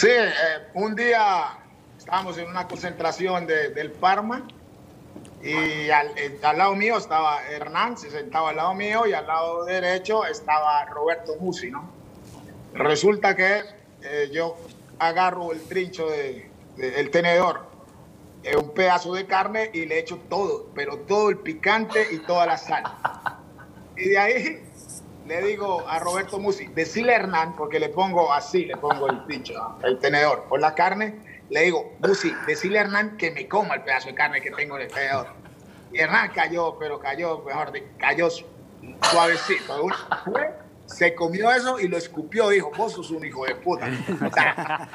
Sí, un día estábamos en una concentración del Parma y al lado mío estaba Hernán, se sentaba al lado mío y al lado derecho estaba Roberto Musi, ¿no? Resulta que yo agarro el trincho el tenedor, un pedazo de carne y le echo todo, pero todo el picante y toda la sal. Y de ahí le digo a Roberto Musi, decirle a Hernán, porque le pongo así, le pongo el pincho, ¿no? El tenedor por la carne, le digo, Musi, decirle a Hernán que me coma el pedazo de carne que tengo en el tenedor. Y Hernán cayó, pero cayó, mejor, cayó suavecito. Se comió eso y lo escupió, dijo, vos sos un hijo de puta. O sea,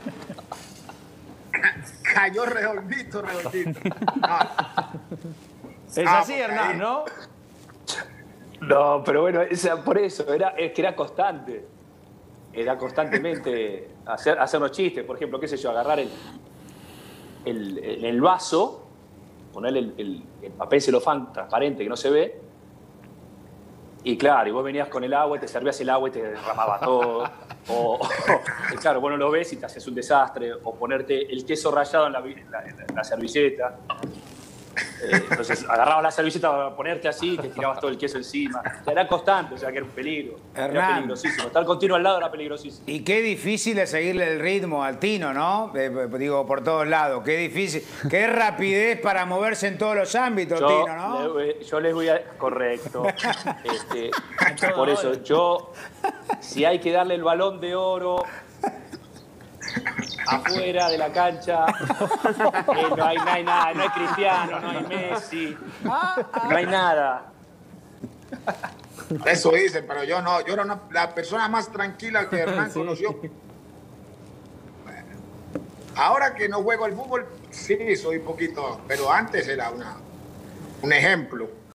cayó redondito, redondito. No. Es así, Hernán, ¿no? No, pero bueno, por eso, es que era constante. Era constantemente hacernos chistes. Por ejemplo, qué sé yo, agarrar el vaso, ponerle el papel celofán transparente que no se ve, y claro, y vos venías con el agua y te servías el agua y te derramaba todo. Claro, vos no lo ves y te haces un desastre. O ponerte el queso rallado en la servilleta. Entonces agarrabas la servilleta para ponerte así y te tirabas todo el queso encima. Era constante, o sea que era un peligro. Hernán. Era peligrosísimo. Estar continuo al lado era peligrosísimo. Y qué difícil es seguirle el ritmo al Tino, ¿no? Digo, por todos lados. Qué difícil. Qué rapidez para moverse en todos los ámbitos, Tino, ¿no? Yo les voy a... Correcto. Por eso, si hay que darle el Balón de Oro afuera de la cancha, no hay nada, no hay Cristiano, no hay Messi, no hay nada. Eso dicen, pero yo no. Yo era la persona más tranquila que Hernán conoció. Ahora que no juego al fútbol, sí, soy poquito, pero antes era un ejemplo.